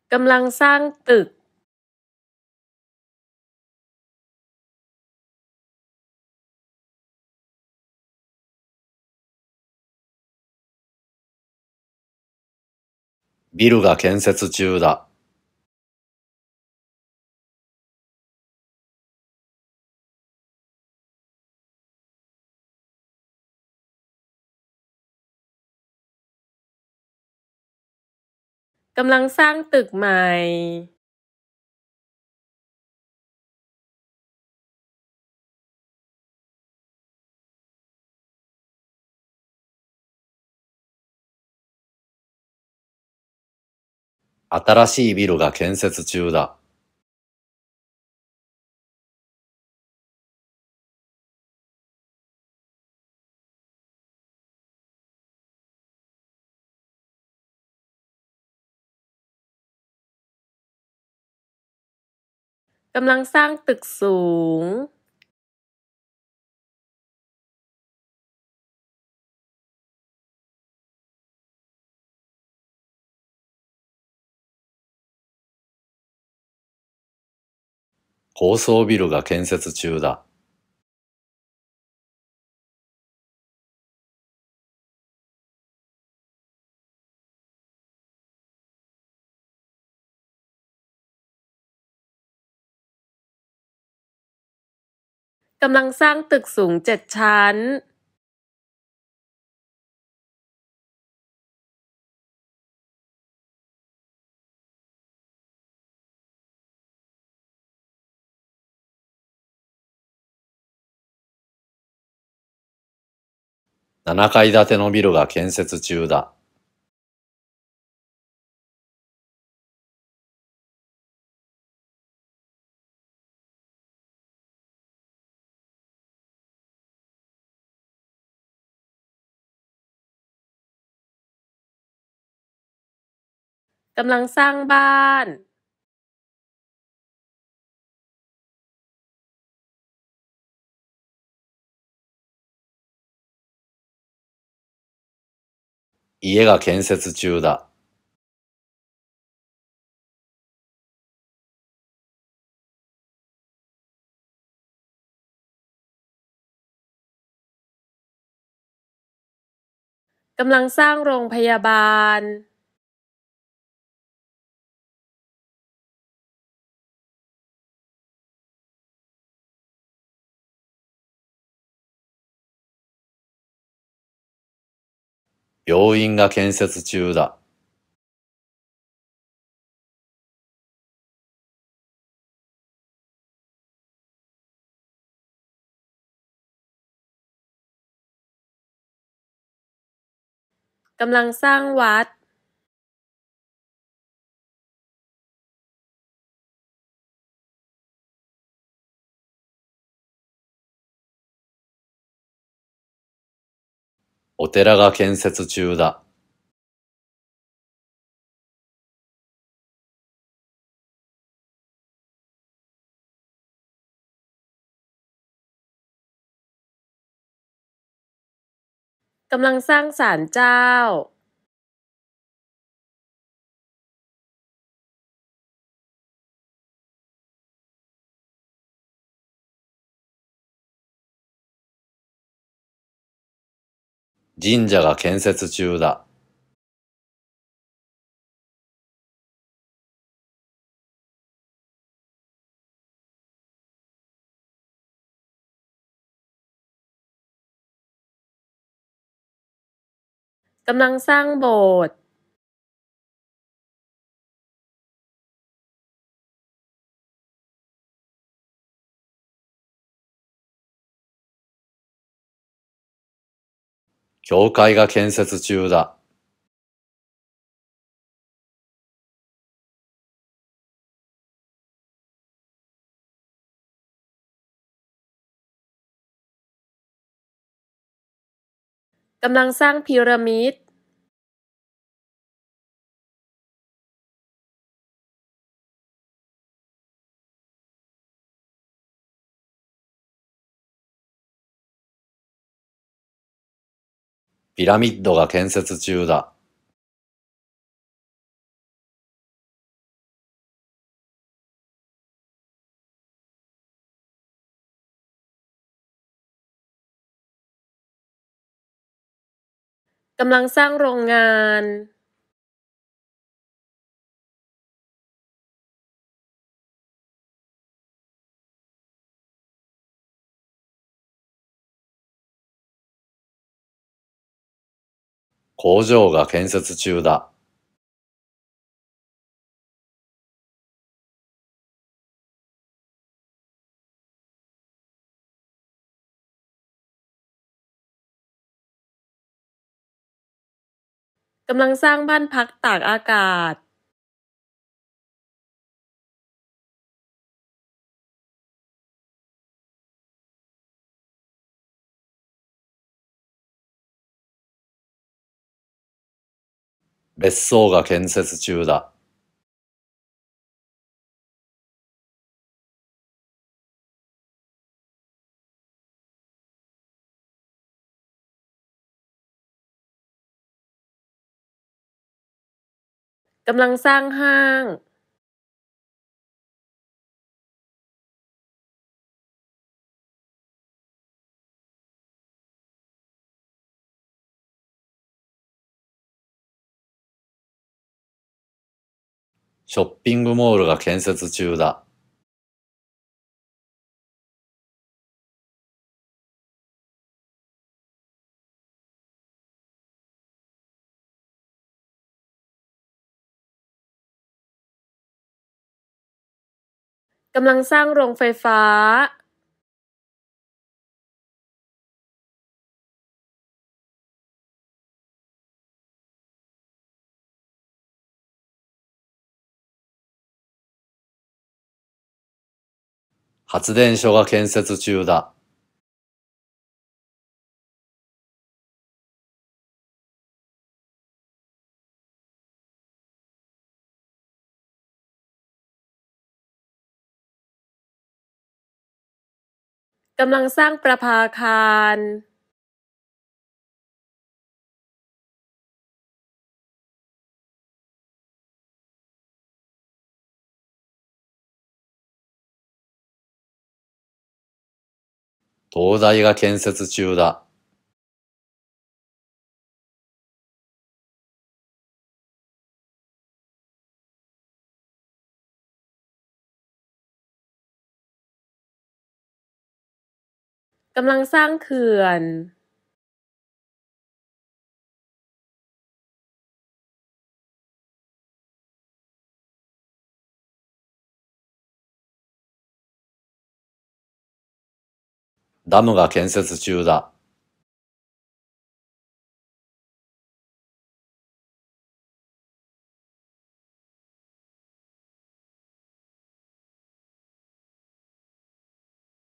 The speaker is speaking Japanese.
กำลังสร้างตึกビルが建設中だ。 กำลังสร้างตึกใหม่新しいビルが建設中だ。 กำลังสร้างตึกสูง高層ビルが建設中だ。 กำลังสร้างตึกสูง7 ชั้น 7階建てのビルが建設中だ。 กำลังสร้างบ้าน家が建設中だ。 กำลังสร้างโรงพยาบาล病院が建設中だ。 กำลังสร้างวัดお寺が建設中だ。 กำลังสร้างศาลเจ้า神社が建設中だ。 กำลังสร้างโบสถ์教会が建設中だ。 กำลังสร้างพีระมิดピラミッドが建設中だ。 กำลังสร้างโรงงาน工場が建設中だ。 กำลังสร้างบ้านพักตากอากาศ別荘が建設中だ。 กำลังสร้างห้างショッピングモールが建設中だ。 กำลังสร้างโรงไฟฟ้า発電所が建設中だ。 กำลังสร้างประภาคาร灯台が建設中だ。 กำลังสร้างเขื่อนダムが建設中だ。